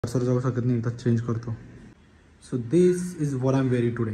Sir जाऊ शकत नाही, एकदा चेंज करतो. So this is what I am wearing today.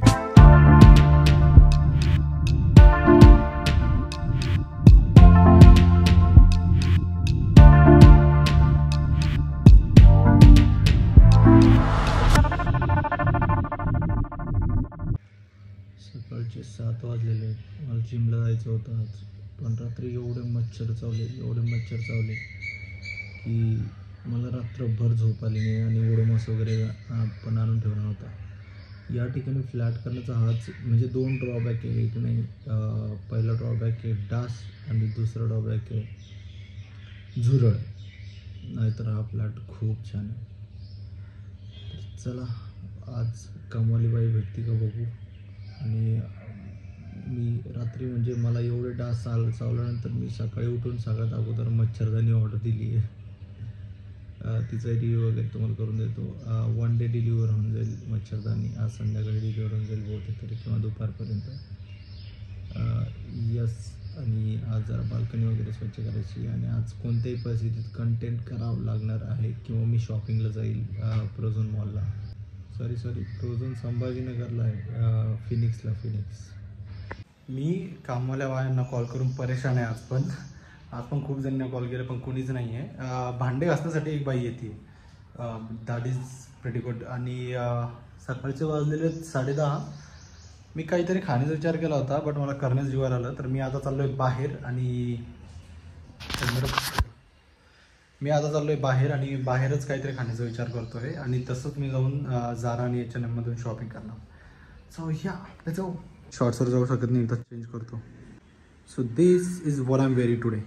सकाळचे 7 वाजलेले. मला जिमला जायचं होतं आज, पण रात्री एवढे मच्छर चावले की मला रात्रभर झोप आली नाही आणि ओडोमॉस वगैरे पण आणून ठेवला नव्हता. या ठिकाणी फ्लॅट करण्याचा हाच म्हणजे 2 ड्रॉबॅक आहे. एक नाही, पहिला ड्रॉबॅक आहे डास आणि दुसरा ड्रॉबॅक आहे झुरळ. नाहीतर हा फ्लॅट खूप छान आहे. तर चला आज कमाली बाई भेटते का बघू. आणि मी रात्री म्हणजे मला एवढे डास चावल्यानंतर मी सकाळी उठून सगळ्यात अगोदर मच्छरदाणी ऑर्डर दिली आहे. तिचा रिव्ह्यू वगैरे तुम्हाला करून देतो. 1 डे डिलिव्हर होऊन जाईल मच्छरदाणी. आज संध्याकाळी डिलिव्हर होऊन जाईल बहुतेक तरी किंवा दुपारपर्यंत. यस. आणि आज जरा बाल्कनी वगैरे स्वच्छ करायची आणि आज कोणत्याही परिस्थितीत कंटेंट करावं लागणार आहे किंवा मी शॉपिंगला जाईल प्रोझोन मॉलला. सॉरी प्रोझोन संभाजीनगरला आहे, फिनिक्स. मी कामवाल्या बायांना कॉल करून परेशान आहे आज पण खूप जणांना कॉल केला पण कोणीच नाही आहे. भांडे घासण्यासाठी एक बाई येते, दॅट इज प्रिटी गुड. आणि सकाळचे वाजलेले 10:30. मी काहीतरी खाण्याचा विचार केला होता बट मला करण्याचं जीवावर आलं. तर मी आता चाललो आहे बाहेर आणि बाहेरच काहीतरी खाण्याचा विचार करतो आहे. आणि तसंच मी जाऊन जारा आणि H&M मधून शॉपिंग करणार. सो या लेट्स गो. शॉर्ट्सवर जाऊ शकत नाही, एकदा चेंज करतो. So this is what I am wearing today.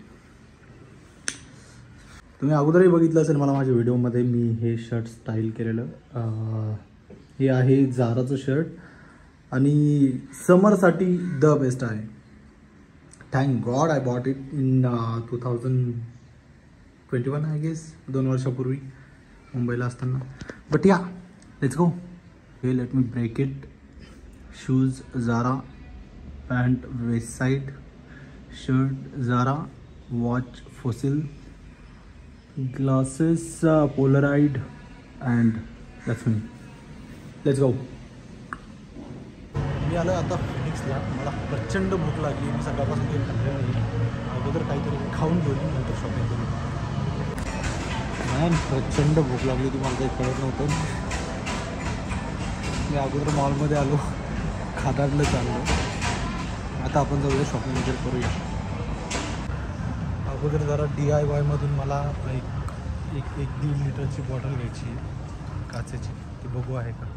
तुम्ही अगोदरही बघितलं असेल मला माझ्या व्हिडिओमध्ये मी हे शर्ट स्टाईल केलेलं. हे आहे जाराचं शर्ट आणि समरसाठी द बेस्ट आहे. Thank god I bought it in 2021 I guess, 2 वर्षापूर्वी मुंबईला असताना. But yeah let's go. Hey let me break it. Shoes Zara, pant Westside, shirt Zara, watch Fossil, glasses Polaroid and that's me. Let's go. मी आलो आता फिनिक्सला. मला प्रचंड भूक लागली. मी सकाळपासून काही खाल्लेलं नाही. अगोदर काहीतरी खाऊन घेऊन नंतर शॉपिंग करू. मॅम प्रचंड भूक लागली होती, मला काही कळत नव्हतं. मी अगोदर मॉलमध्ये आलो, खादाडलं चाललं. आता आपण जाऊया शॉपिंग वगैरे करूया. अगोदर जरा DIY मधून मला एक 1.5 लिटरची बॉटल घ्यायची आहे काचेची. ती बघू आहे का.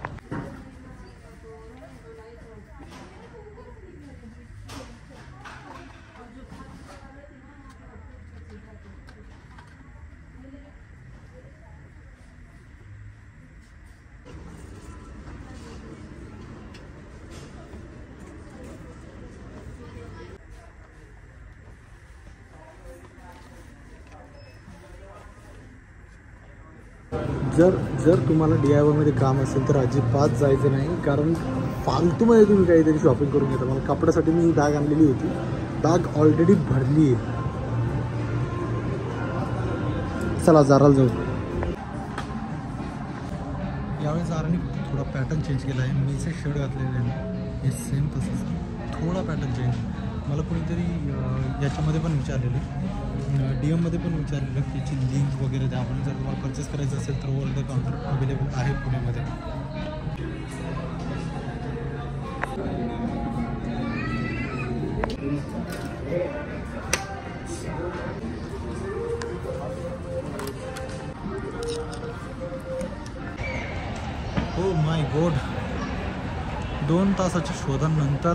जर तुम्हाला DIY मध्ये काम असेल तर अजिबात जायचं नाही, कारण फालतूमध्ये तुम्ही काहीतरी शॉपिंग करून घेता. मला कपड्यासाठी मी ही बॅग आणलेली होती. बॅग ऑलरेडी भरली आहे. चला जाराला जाऊ. यावेळेस जाराने थोडा पॅटर्न चेंज केला आहे. मीचे शर्ट घातलेले आहे, हे सेम तसंच थोडा पॅटर्न चेंज. मला कोणीतरी याच्यामध्ये पण विचारलेलं, DM मध्ये पण विचारलेलं की याची लिंक वगैरे द्या. आपण जर तुम्हाला परचेस करायचं असेल तर ओव्हर द काउंटर अवेलेबल आहे पुण्यामध्ये. हो माय गॉड, 2 तासाच्या शोधानंतर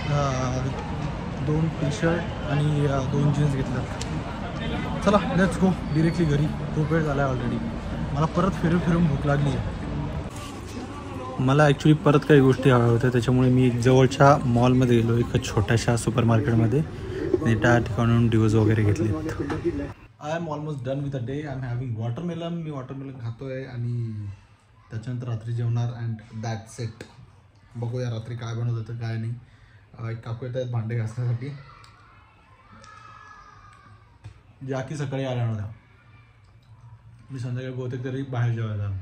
2 टी-शर्ट आणि 2 जीन्स घेतल्यात. चला लेट्स गो डिरेक्टली घरी. खूप वेळ झाला आहे ऑलरेडी. मला परत फिरून भूक लागली आहे. मला ॲक्च्युली परत काही गोष्टी हव्या होत्या, त्याच्यामुळे मी जवळच्या मॉलमध्ये गेलो, एका छोट्याशा सुपर मार्केटमध्ये. आणि त्या ठिकाणून डिओज वगैरे घेतले. I am almost done with a day. I am having watermelon. मी वॉटरमेलन खातो आहे आणि त्याच्यानंतर रात्री जेवणार अँड दॅट्स इट. बघूया रात्री काय बनवत होतं काय नाही. एक काकू येत आहेत भांडे घासण्यासाठी, ज्या की सकाळी आल्या नव्हत्या. मी संध्याकाळी बहुतेक तरी बाहेर जेवायला जाणार.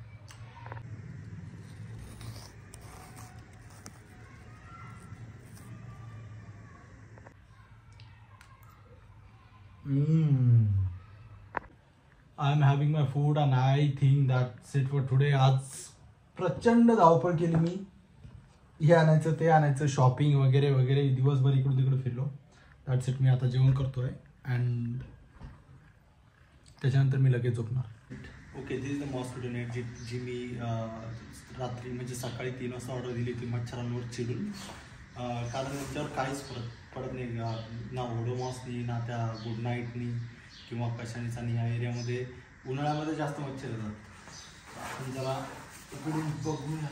I am having my food and I think that's it for today. आज प्रचंड धावपळ केली मी. हे आणायचं ते आणायचं, शॉपिंग वगैरे वगैरे, दिवसभर इकडून तिकडे फिरलो. That's it. मी आता जेवण करतोय अँड त्याच्यानंतर मी लगेच झोपणार. Okay, this is the mosquito net जी मी रात्री म्हणजे सकाळी 3 वाजता ऑर्डर दिली होती मच्छरांवर चिडून. कारण त्याच्यावर काहीच पडत नाही, ना ओडोमॉसनी ना त्या गुड नाईटनी किंवा कशानीचा नाही. या एरियामध्ये उन्हाळ्यामध्ये जास्त मच्छर येतात. आपण जरा इकडून बघूया.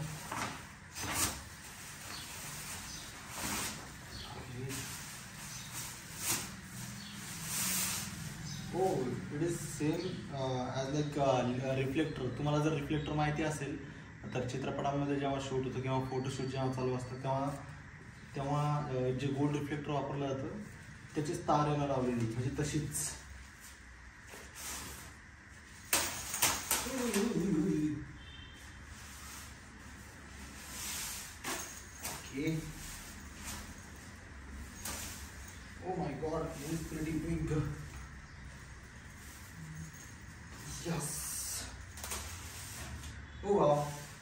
हो, it is same as like reflector. तुम्हाला जर रिफ्लेक्टर माहिती असेल तर चित्रपटामध्ये जेव्हा शूट होतं किंवा फोटोशूट जेव्हा चालू असतं तेव्हा जे गोल्ड रिफ्लेक्टर वापरलं जातं त्याचीच तार याला लावलेली, म्हणजे तशीच. Okay. Oh my god, this is pretty big. Yes. Oh wow.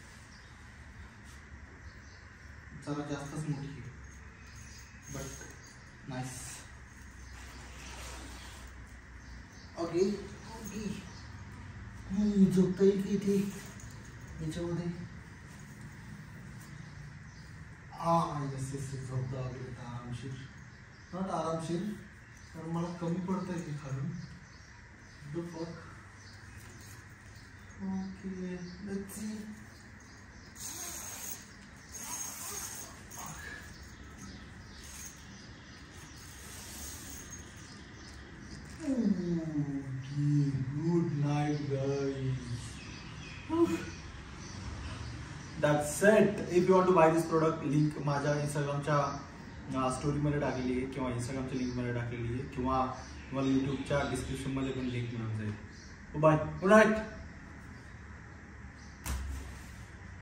जरा जास्तच मोठी आहे, but nice. Okay okay. झोपता येईल की इथे याच्यामध्ये? येस येस, झोपता वगैरे आरामशीर. नॉट आरामशीर, कारण मला कमी पडतं आहे खालून. The fuck. Okay, let's see. Good night guys. That's it. If you want to buy this product, link माझ्या इंस्टाग्रामच्या स्टोरीमध्ये टाकलेली आहे किंवा इंस्टाग्रामच्या लिंकमध्ये टाकलेली आहे किंवा तुम्हाला यूट्यूबच्या डिस्क्रिप्शनमध्ये पण लिंक मिळून जाईल. Bye, good night.